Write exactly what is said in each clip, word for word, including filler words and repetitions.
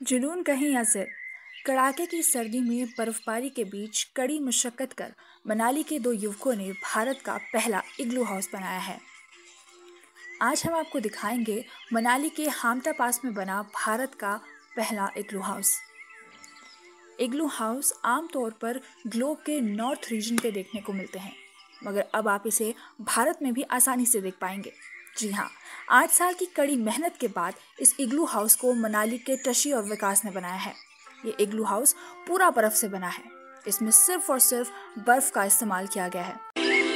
जुनून कहीं या जिद, कड़ाके की सर्दी में बर्फबारी के बीच कड़ी मशक्कत कर मनाली के दो युवकों ने भारत का पहला इग्लू हाउस बनाया है। आज हम आपको दिखाएंगे मनाली के हामटा पास में बना भारत का पहला इग्लू हाउस। इग्लू हाउस आमतौर पर ग्लोब के नॉर्थ रीजन पे देखने को मिलते हैं, मगर अब आप इसे भारत में भी आसानी से देख पाएंगे। जी हाँ, आठ साल की कड़ी मेहनत के बाद इस इग्लू हाउस को मनाली के टशी और विकास ने बनाया है। ये इग्लू हाउस पूरा बर्फ से बना है। इसमें सिर्फ और सिर्फ बर्फ का इस्तेमाल किया गया है।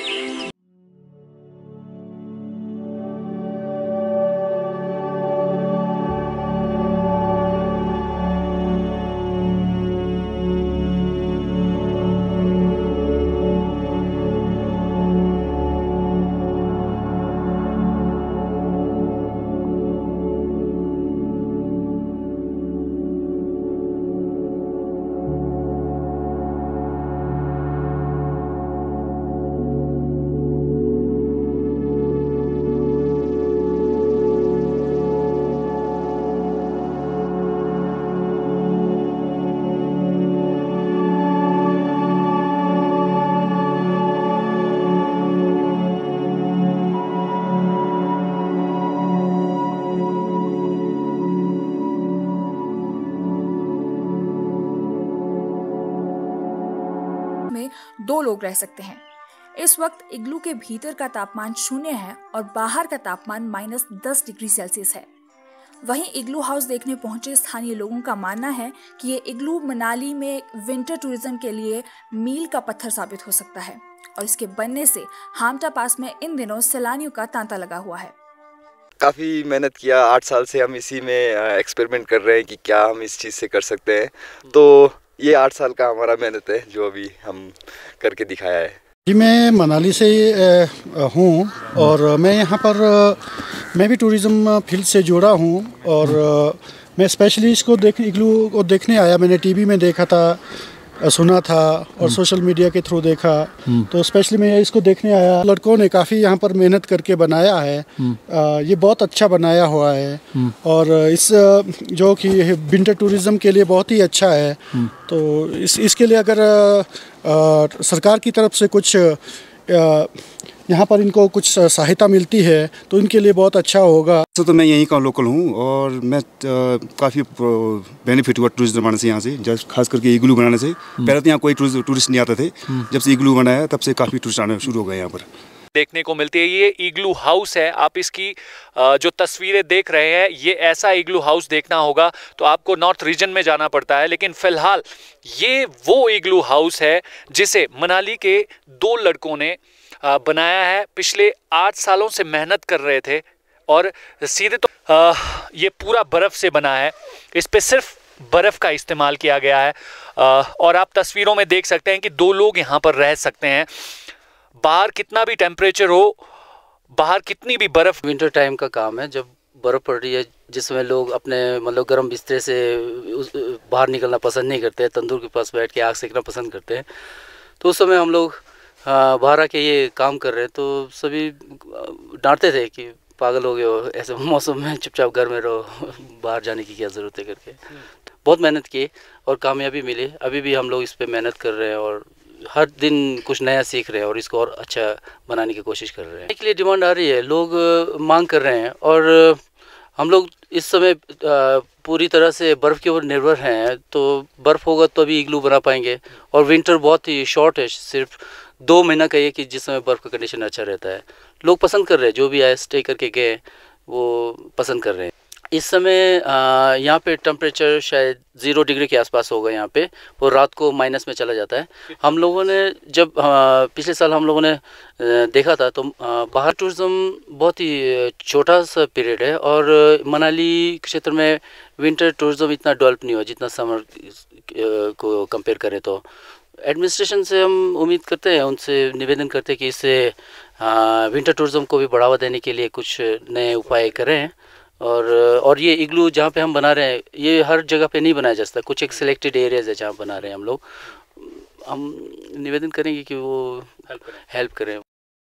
में दो लोग रह सकते हैं। इस वक्त इग्लू के भीतर का तापमान शून्य है और बाहर का तापमान माइनस दस डिग्री सेल्सियस है। वहीं इग्लू हाउस देखने पहुंचे स्थानीय लोगों का मानना है कि ये इग्लू मनाली में विंटर टूरिज्म के लिए मील का पत्थर साबित हो सकता है और इसके बनने से हामटा पास में इन दिनों सैलानियों का तांता लगा हुआ है। काफ़ी मेहनत किया, आठ साल से हम इसी में एक्सपेरिमेंट कर रहे हैं कि क्या हम इस चीज़ से कर सकते हैं। तो ये आठ साल का हमारा मेहनत है जो अभी हम करके दिखाया है। जी, मैं मनाली से हूँ और मैं यहाँ पर मैं भी टूरिज़्म फील्ड से जुड़ा हूँ और मैं स्पेशली इसको देख इग्लू को देखने आया। मैंने टीवी में देखा था, सुना था और सोशल मीडिया के थ्रू देखा, तो स्पेशली मैं इसको देखने आया। लड़कों ने काफ़ी यहाँ पर मेहनत करके बनाया है। आ, ये बहुत अच्छा बनाया हुआ है और इस जो कि विंटर टूरिज़्म के लिए बहुत ही अच्छा है। तो इस इसके लिए अगर आ, सरकार की तरफ से कुछ आ, यहाँ पर इनको कुछ सहायता मिलती है तो इनके लिए बहुत अच्छा होगा। तो, तो मैं यहीं का लोकल हूँ और मैं काफ़ी बेनिफिट हुआ टूरिस्ट बनाने से यहाँ से, जब खास करके इग्लू बनाने से। पहले तो यहाँ कोई टूरिस्ट नहीं आते थे, जब से इग्लू बनाया तब से काफ़ी टूरिस्ट आने शुरू हो गए यहाँ पर। देखने को मिलती है ये इग्लू हाउस है। आप इसकी जो तस्वीरें देख रहे हैं, ये ऐसा इग्लू हाउस देखना होगा तो आपको नॉर्थ रीजन में जाना पड़ता है, लेकिन फिलहाल ये वो इग्लू हाउस है जिसे मनाली के दो लड़कों ने बनाया है। पिछले आठ सालों से मेहनत कर रहे थे और सीधे तो आ, ये पूरा बर्फ से बना है। इस पे सिर्फ बर्फ का इस्तेमाल किया गया है आ, और आप तस्वीरों में देख सकते हैं कि दो लोग यहाँ पर रह सकते हैं। बाहर कितना भी टेम्परेचर हो, बाहर कितनी भी बर्फ, विंटर टाइम का काम है जब बर्फ़ पड़ रही है, जिसमें लोग अपने मतलब गर्म बिस्तर से बाहर निकलना पसंद नहीं करते, तंदूर के पास बैठ के आग सेकना पसंद करते हैं। तो उस समय हम लोग बाहर आके ये काम कर रहे हैं, तो सभी डांटते थे कि पागल हो गए हो, ऐसे मौसम में चुपचाप घर में रहो, बाहर जाने की क्या ज़रूरत है करके। बहुत मेहनत की और कामयाबी मिली। अभी भी हम लोग इस पर मेहनत कर रहे हैं और हर दिन कुछ नया सीख रहे हैं और इसको और अच्छा बनाने की कोशिश कर रहे हैं। इसके लिए डिमांड आ रही है, लोग मांग कर रहे हैं और हम लोग इस समय पूरी तरह से बर्फ़ के ऊपर निर्भर हैं। तो बर्फ़ होगा तो अभी इग्लू बना पाएंगे और विंटर बहुत ही शॉर्ट है, सिर्फ दो महीना का ये कि जिस समय बर्फ़ का कंडीशन अच्छा रहता है। लोग पसंद कर रहे हैं, जो भी आए स्टे करके गए वो पसंद कर रहे हैं। इस समय यहाँ पे टेम्परेचर शायद ज़ीरो डिग्री के आसपास होगा यहाँ पे, वो रात को माइनस में चला जाता है। हम लोगों ने जब पिछले साल हम लोगों ने देखा था तो बाहर टूरिज़्म बहुत ही छोटा सा पीरियड है और मनाली क्षेत्र में विंटर टूरिज़्म इतना डेवलप नहीं हुआ जितना समर को कंपेयर करें। तो एडमिनिस्ट्रेशन से हम उम्मीद करते हैं, उनसे निवेदन करते हैं कि इससे विंटर टूरिज़्म को भी बढ़ावा देने के लिए कुछ नए उपाय करें। और और ये इग्लू जहाँ पे हम बना रहे हैं, ये हर जगह पे नहीं बनाया जा सकता, कुछ एक सिलेक्टेड एरियाज़ है जहाँ बना रहे हैं हम लोग। हम निवेदन करेंगे कि वो हेल्प करें।